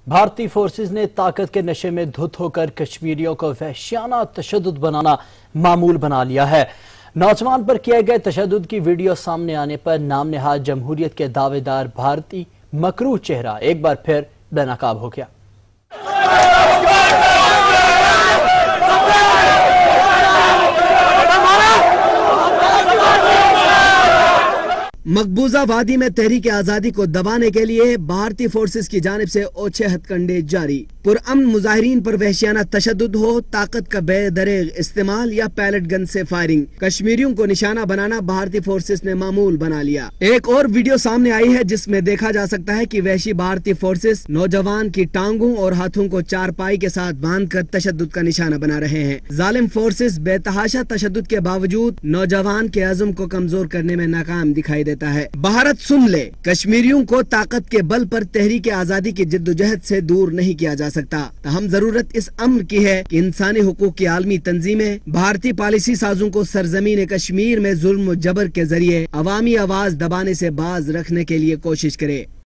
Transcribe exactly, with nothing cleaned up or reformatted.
بھارتی فورسز نے طاقت کے نشے میں دھت ہو کر کشمیریوں کو وحشیانہ تشدد بنانا معمول بنا لیا ہے۔ نوجوان پر کیے گئے تشدد کی ویڈیو سامنے آنے پر نام نہاد جمہوریت کے دعوے دار بھارتی مکروہ چہرہ ایک بار پھر بے نقاب ہو گیا۔ مقبوضہ وادی میں تحریک آزادی کو دبانے کے لیے بھارتی فورسز کی جانب سے اوچھے ہتھ کنڈے جاری۔ پرامن مظاہرین پر وحشیانہ تشدد ہو، طاقت کا بے دریغ استعمال یا پیلٹ گن سے فائرنگ، کشمیریوں کو نشانہ بنانا بھارتی فورسز نے معمول بنا لیا۔ ایک اور ویڈیو سامنے آئی ہے جس میں دیکھا جا سکتا ہے کہ وحشی بھارتی فورسز نوجوان کی ٹانگوں اور ہاتھوں کو چارپائی کے ساتھ باندھ کر تشدد کا نشانہ بنا رہے ہیں۔ ظالم فورسز بے تحاشا تشدد کے باوجود نوجوان کے عزم کو کمزور کرنے میں ناکام دکھائی دیتا ہے۔ بھارت سن لے، کشمیریوں کو طاقت کے بل پر تحریک آزادی کی جدوجہد سے دور نہیں کیا جا سکتا۔ تاہم ضرورت اس امر کی ہے کہ انسانی حقوق کی عالمی تنظیمیں بھارتی پالیسی سازوں کو سرزمین کشمیر میں ظلم و جبر کے ذریعے عوامی آواز دبانے سے باز رکھنے کے لیے کوشش کرے۔